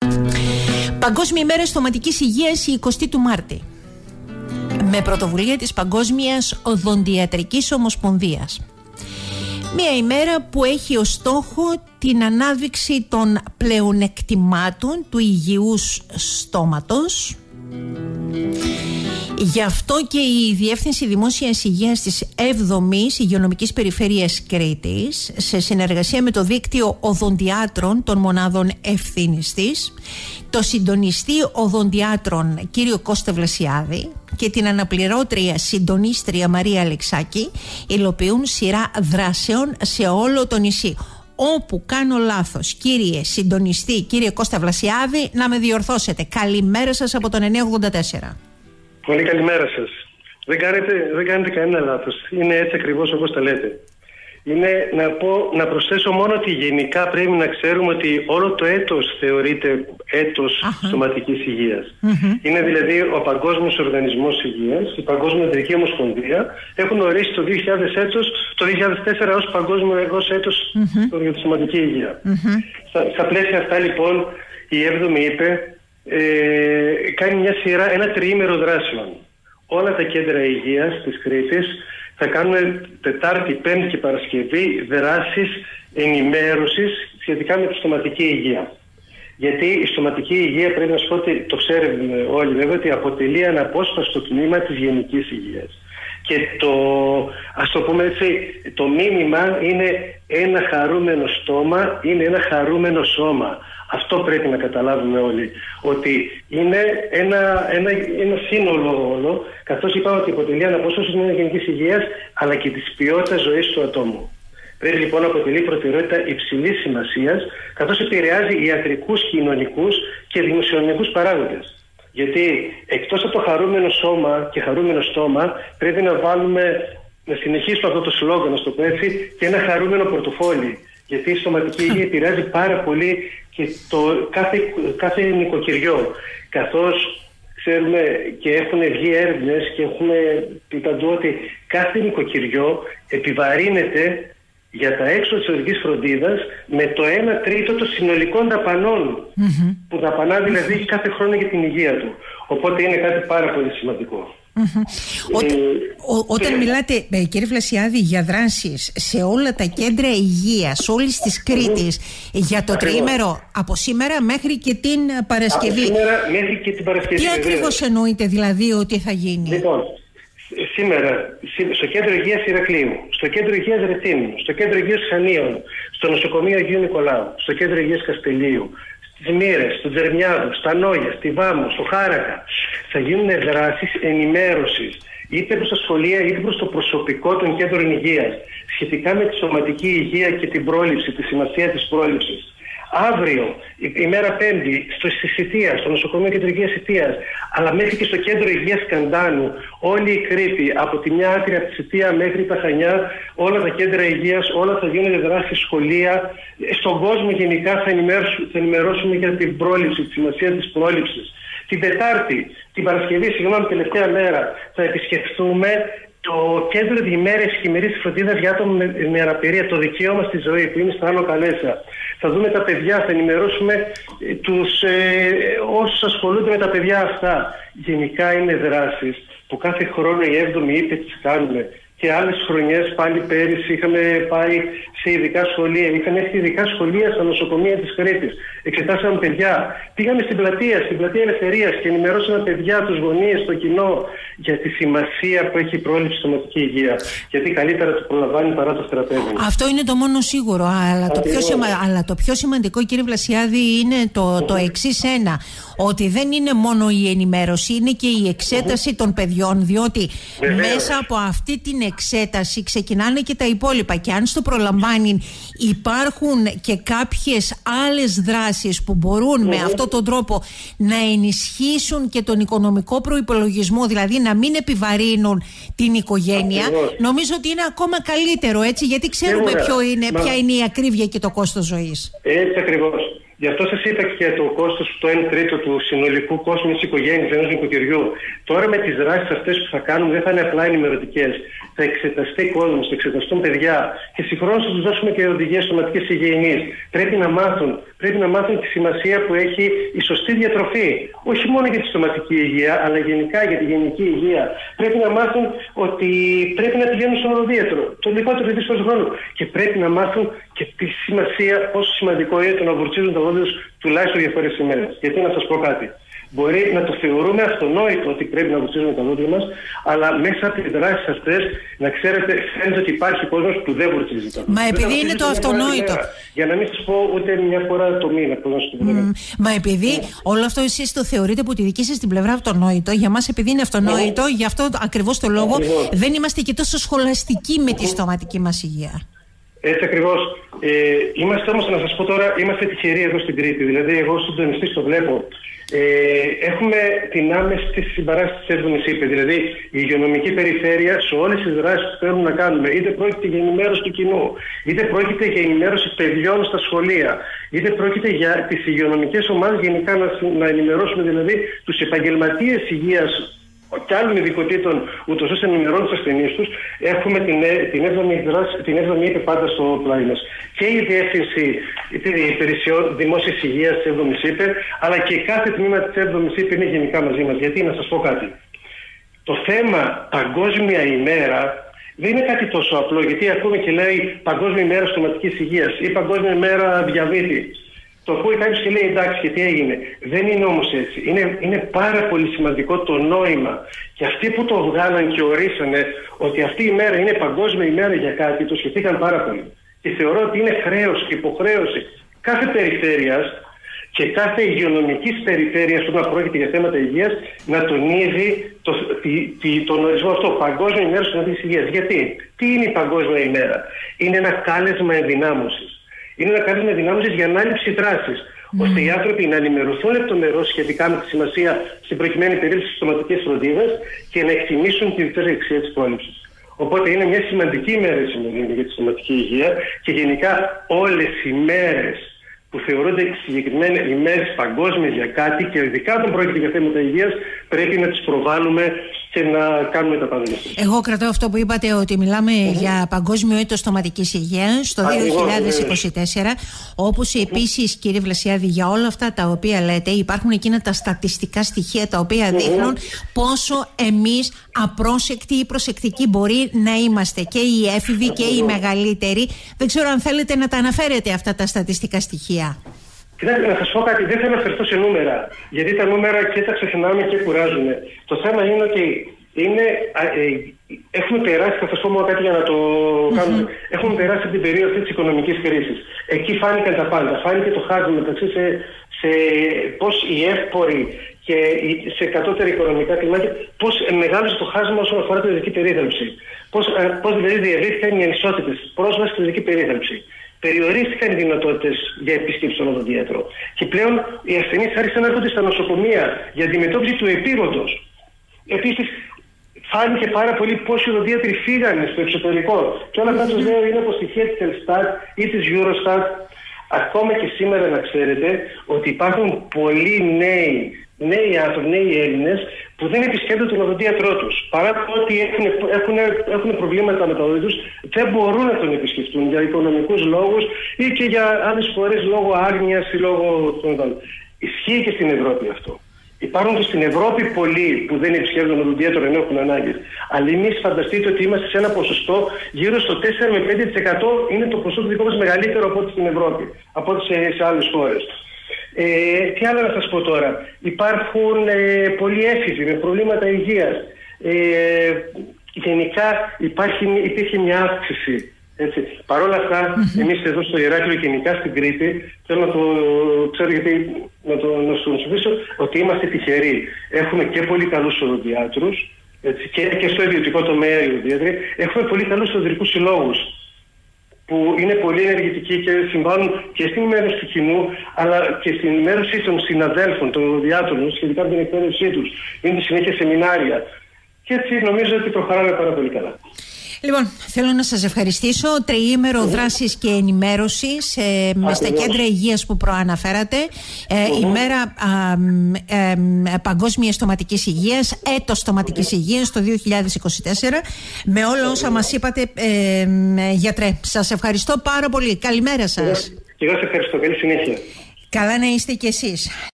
Παγκόσμια ημέρα στοματικής υγείας η 20η του Μάρτη, με πρωτοβουλία της Παγκόσμιας Οδοντιατρικής Ομοσπονδίας. Μια ημέρα που έχει ως στόχο την ανάδειξη των πλεονεκτημάτων του υγιούς στόματος. Γι' αυτό και η Διεύθυνση Δημόσιας Υγείας της 7ης Υγειονομικής Περιφέρειας Κρήτης, σε συνεργασία με το Δίκτυο Οδοντιάτρων των Μονάδων Ευθύνης της, το συντονιστή οδοντιάτρων κύριο Κώστα Βλασιάδη και την αναπληρώτρια συντονίστρια Μαρία Αλεξάκη, υλοποιούν σειρά δράσεων σε όλο το νησί. Όπου κάνω λάθος, κύριε συντονιστή, κύριε Κώστα Βλασιάδη, να με διορθώσετε. Καλημέρα σας από τον 984. Πολύ καλημέρα σας. Δεν κάνετε κανένα λάθος. Είναι έτσι ακριβώς όπως τα λέτε. Είναι να προσθέσω μόνο ότι γενικά πρέπει να ξέρουμε ότι όλο το έτος θεωρείται έτος σωματικής υγείας. Είναι δηλαδή ο Παγκόσμιος Οργανισμός Υγείας, η Παγκόσμια Ιατρική Ομοσπονδία έχουν ορίσει το 2004 ως παγκόσμιο έτος για τη σωματική υγεία. Στα πλαίσια αυτά λοιπόν η 7η είπε κάνει μια σειρά, ένα τριήμερο δράσεων. Όλα τα κέντρα υγείας της Κρήτης θα κάνουν Τετάρτη, Πέμπτη και Παρασκευή δράσεις ενημέρωσης σχετικά με τη στοματική υγεία. Γιατί η στοματική υγεία, πρέπει να σου πω ότι το ξέρουμε όλοι βέβαια, ότι αποτελεί αναπόσπαστο τμήμα της γενικής υγείας. Και ας το πούμε έτσι, το μήνυμα είναι ένα χαρούμενο στόμα, είναι ένα χαρούμενο σώμα. Αυτό πρέπει να καταλάβουμε όλοι, ότι είναι ένα σύνολο όλο, καθώς είπαμε ότι αποτελεί αναπόσπαστο τμήμα της γενικής υγείας, αλλά και της ποιότητας ζωής του ατόμου. Πρέπει λοιπόν να αποτελεί προτεραιότητα υψηλής σημασίας, καθώς επηρεάζει ιατρικούς, κοινωνικούς και δημοσιονομικούς παράγοντες. Γιατί εκτός από το χαρούμενο σώμα και χαρούμενο στόμα, πρέπει να συνεχίσουμε αυτό το σλόγγαν, να το πω έτσι, και ένα χαρούμενο πορτοφόλι. Γιατί η στοματική υγεία επηρεάζει πάρα πολύ και κάθε νοικοκυριό. Καθώς ξέρουμε και έχουν βγει έρευνες και έχουμε πει παντού ότι κάθε νοικοκυριό επιβαρύνεται για τα έξω της οδικής φροντίδας με το 1/3 των συνολικών δαπανών που δαπανά δηλαδή κάθε χρόνο για την υγεία του. Οπότε είναι κάτι πάρα πολύ σημαντικό. Όταν μιλάτε, κύριε Βλασιάδη, για δράσεις σε όλα τα κέντρα υγείας όλης της Κρήτης για το τριήμερο από σήμερα μέχρι και την Παρασκευή, τι ακριβώς εννοείτε δηλαδή ότι θα γίνει? Λοιπόν, σήμερα στο κέντρο υγείας Ηρακλείου, στο κέντρο υγείας Ρεθύμνου, στο κέντρο υγείας Χανίων, στο νοσοκομείο Αγίου Νικολάου, στο κέντρο υγείας Καστελίου, στις Μοίρες, στο Τζερμιάδο, στα Νόγια, στη Βάμο, στο Χάρακα, θα γίνουν δράσεις ενημέρωσης είτε προς τα σχολεία είτε προς το προσωπικό των κέντρων υγείας σχετικά με τη σωματική υγεία και την πρόληψη, τη σημασία της πρόληψης. Αύριο, ημέρα Πέμπτη, στη Σιτία, στο νοσοκομείο Κεντρικής Σιτίας, αλλά μέχρι και στο κέντρο υγείας Καντάνου, όλη η Κρήτη, από τη μια άκρη από τη Σιτία μέχρι τα Χανιά, όλα τα κέντρα υγείας, όλα θα γίνουν δράσεις, σχολεία. Στον κόσμο γενικά θα ενημερώσουμε για την πρόληψη, τη σημασία της πρόληψης. Την Τετάρτη, την Παρασκευή, τελευταία μέρα, θα επισκεφθούμε το κέντρο διημέρειας χειμερινής φροντίδας για άτομα με αναπηρία, το δικαίωμα στη ζωή που είναι στο Άνω Καλέσσα. Θα δούμε τα παιδιά, θα ενημερώσουμε όσους ασχολούνται με τα παιδιά αυτά. Γενικά είναι δράσεις που κάθε χρόνο η 7η είπε τις κάνουμε. Και άλλες χρονιές, πάλι πέρυσι, είχαμε πάει σε ειδικά σχολεία. Είχαν έρθει ειδικά σχολεία στα νοσοκομεία της Κρήτης. Εξετάσαμε παιδιά. Πήγαμε στην πλατεία Ελευθερίας και ενημερώσαμε παιδιά, τους γονείς, το κοινό για τη σημασία που έχει η πρόληψη σωματική υγεία. Γιατί καλύτερα το προλαμβάνει παρά το θεραπεύει. Αυτό είναι το μόνο σίγουρο. Αλλά το πιο σημαντικό, κύριε Βλασιάδη, είναι το εξής ένα. Ότι δεν είναι μόνο η ενημέρωση, είναι και η εξέταση των παιδιών, διότι μέσα από αυτή την εξέταση ξεκινάνε και τα υπόλοιπα. Και αν στο προλαμβάνει υπάρχουν και κάποιες άλλες δράσεις που μπορούν με αυτόν τον τρόπο να ενισχύσουν και τον οικονομικό προϋπολογισμό, δηλαδή να μην επιβαρύνουν την οικογένεια, νομίζω ότι είναι ακόμα καλύτερο, έτσι, γιατί ξέρουμε ποια είναι η ακρίβεια και το κόστος ζωής. Έτσι ακριβώς. Γι' αυτό σας είπα και το κόστος το 1/3 του συνολικού κόσμου μιας οικογένειας, ενός νοικοκυριού. Τώρα με τις δράσεις αυτές που θα κάνουμε δεν θα είναι απλά ενημερωτικές. Θα εξεταστεί κόσμος, θα εξεταστούν παιδιά και συγχρόνως θα τους δώσουμε και οδηγίες σωματικής υγιεινής. Πρέπει να μάθουν τη σημασία που έχει η σωστή διατροφή. Όχι μόνο για τη σωματική υγεία, αλλά γενικά για τη γενική υγεία. Πρέπει να μάθουν ότι πρέπει να πηγαίνουν στον οδοντίατρο το λιγότερο δυνατό χρόνο. Και πρέπει να μάθουν και τη σημασία, πόσο σημαντικό είναι το να βουρτσίζουν τα δόντια τους τουλάχιστον για φορές ημέρες. Γιατί να σας πω κάτι. Μπορεί να το θεωρούμε αυτονόητο ότι πρέπει να βουρτσίζουμε τα δόντια μας, αλλά μέσα από τις δράσεις αυτές, να ξέρετε, φαίνεται ότι υπάρχει κόσμος που δεν βουρτσίζει τα δόντια. Μα επειδή είναι το αυτονόητο. Για να μην σας πω ούτε μια φορά το μήνα. Μα επειδή όλο αυτό εσείς το θεωρείτε από τη δική σας την πλευρά αυτονόητο, για μας επειδή είναι αυτονόητο, γι' αυτό ακριβώς το λόγο δεν είμαστε και τόσο σχολαστικοί με τη στοματική μας υγεία. Έτσι ακριβώς. Είμαστε όμως, να σας πω τώρα, είμαστε τυχεροί εδώ στην Κρήτη. Δηλαδή, εγώ ως συντονιστής το βλέπω. Έχουμε την άμεση συμπαράσταση της 7ης ΥΠΕ. Δηλαδή, η υγειονομική περιφέρεια σε όλες τις δράσεις που θέλουμε να κάνουμε, είτε πρόκειται για ενημέρωση του κοινού, είτε πρόκειται για ενημέρωση παιδιών στα σχολεία, είτε πρόκειται για τις υγειονομικές ομάδες, γενικά να ενημερώσουμε δηλαδή τους επαγγελματίες υγείας και άλλων ειδικοτήτων, ούτως ώστε να ενημερώνουν τους ασθενείς τους. Έχουμε την 7η ΥΠΕ πάντα στο πλάι μας. Και η Διεύθυνση Υπηρεσιών Δημόσιας Υγείας της 7ης ΥΠΕ, αλλά και κάθε τμήμα της 7ης ΥΠΕ είναι γενικά μαζί μας. Γιατί, να σας πω κάτι. Το θέμα Παγκόσμια ημέρα δεν είναι κάτι τόσο απλό, γιατί ακούμε και λέει Παγκόσμια ημέρα στοματικής υγείας ή Παγκόσμια ημέρα διαβήτη. Το ακούει κάποιος και λέει εντάξει, και τι έγινε. Δεν είναι όμως έτσι. Είναι πάρα πολύ σημαντικό το νόημα. Και αυτοί που το βγάλαν και ορίσανε ότι αυτή η μέρα είναι παγκόσμια ημέρα για κάτι, το σκεφτήκαν πάρα πολύ. Και θεωρώ ότι είναι χρέος και υποχρέωση κάθε περιφέρειας και κάθε υγειονομικής περιφέρειας που να πρόκειται για θέματα υγείας να τονίζει τον ορισμό αυτό, Παγκόσμια ημέρα στοματικής υγείας. Γιατί, τι είναι η Παγκόσμια ημέρα? Είναι ένα κάλεσμα ενδυνάμωσης. Είναι ένα κάλεσμα ενδυνάμωσης για ανάληψη δράσης, ώστε οι άνθρωποι να ενημερωθούν λεπτομερώς σχετικά με τη σημασία στην προκειμένη περίπτωση της στοματικής φροντίδας και να εκτιμήσουν τη διτή αξία της πρόληψης. Οπότε είναι μια σημαντική ημέρα η σημερινή για τη στοματική υγεία και γενικά όλες οι μέρες που θεωρούνται συγκεκριμένα ημέρες παγκόσμιες για κάτι και ειδικά όταν πρόκειται για θέματα υγείας πρέπει να τις προβάλλουμε και να κάνουμε τα πάντα. Εγώ κρατάω αυτό που είπατε ότι μιλάμε για Παγκόσμιο Έτος Στοματικής Υγείας το 2024, όπως επίσης, κύριε Βλασιάδη, για όλα αυτά τα οποία λέτε υπάρχουν εκείνα τα στατιστικά στοιχεία τα οποία δείχνουν πόσο εμείς απρόσεκτοι ή προσεκτικοί μπορεί να είμαστε, και οι έφηβοι και οι μεγαλύτεροι. Δεν ξέρω αν θέλετε να τα αναφέρετε αυτά τα στατιστικά στοιχεία. Κοιτάξτε, να σας πω κάτι, δεν θα αναφερθώ σε νούμερα, γιατί τα νούμερα και τα ξεχνάμε και κουράζουν. Το θέμα είναι ότι έχουμε περάσει, θα σας πω μόνο κάτι για να το κάνουμε, έχουμε περάσει την περίοδο της οικονομικής κρίσης. Εκεί φάνηκαν τα πάντα, φάνηκε το χάσμα μεταξύ σε πώς οι εύποροι και σε κατώτερα οικονομικά κλιμάκια, πώς μεγάλωσε το χάσμα όσον αφορά την ειδική περίθαλψη. Πώς δηλαδή διευρύθηκαν οι ανισότητες, πρόσβαση στην ειδική περίθαλψη. Περιορίστηκαν οι δυνατότητες για επίσκεψη στον οδοντίατρο. Και πλέον οι ασθενείς άρχισαν να έρχονται στα νοσοκομεία για αντιμετώπιση του επίγοντος. Επίσης, φάνηκε πάρα πολύ πόσοι οδοντίατροι φύγανε στο εξωτερικό. Και όλα αυτά σας λέω είναι από στοιχεία της Ελστάτ ή της Eurostat. Ακόμα και σήμερα να ξέρετε ότι υπάρχουν πολλοί νέοι άνθρωποι, νέοι Έλληνες που δεν επισκέπτονται τον οδοντίατρό τους. Παρά το ότι έχουν προβλήματα με τα δόντια τους, δεν μπορούν να τον επισκεφτούν για οικονομικούς λόγους ή και για άλλες φορές λόγω άγνοιας ή λόγω των δόντων. Ισχύει και στην Ευρώπη αυτό. Υπάρχουν και στην Ευρώπη πολλοί που δεν επισκέπτονται τον οδοντίατρο ενώ έχουν ανάγκες. Αλλά εμείς φανταστείτε ότι είμαστε σε ένα ποσοστό γύρω στο 4 με 5%, είναι το ποσοστό δικό μας μεγαλύτερο από ό,τι στην Ευρώπη, από ό,τι σε άλλες χώρες. Τι άλλο να σας πω τώρα. Υπάρχουν πολλοί έφηβοι με προβλήματα υγείας. Γενικά υπήρχε μια αύξηση. Παρ' όλα αυτά, εμείς εδώ στο Ηράκλειο και γενικά στην Κρήτη, θέλω να το ξέρω γιατί να σου συμφωνήσω ότι είμαστε τυχεροί. Έχουμε και πολύ καλούς οδοντιάτρους και στο ιδιωτικό τομέα οι οδοντίατροι. Έχουμε πολύ καλούς οδοντικούς συλλόγους που είναι πολύ ενεργητικοί και συμβάλλουν και στην ενημέρωση του κοινού, αλλά και στην ενημέρωση των συναδέλφων, των οδοντιάτρων, σχετικά με την εκπαίδευσή τους. Είναι συνέχεια σεμινάρια. Και έτσι νομίζω ότι προχωράμε πάρα πολύ καλά. Λοιπόν, θέλω να σας ευχαριστήσω. Τριήμερο δράσης και ενημέρωσης στα κέντρα υγείας που προαναφέρατε. Ημέρα Παγκόσμιας Στοματικής Υγείας, έτος Στοματικής Υγείας το 2024. Με όλα όσα μας είπατε, γιατρέ. Σας ευχαριστώ πάρα πολύ. Καλημέρα σας. Και εγώ σας ευχαριστώ. Καλή συνέχεια. Καλά να είστε κι εσείς.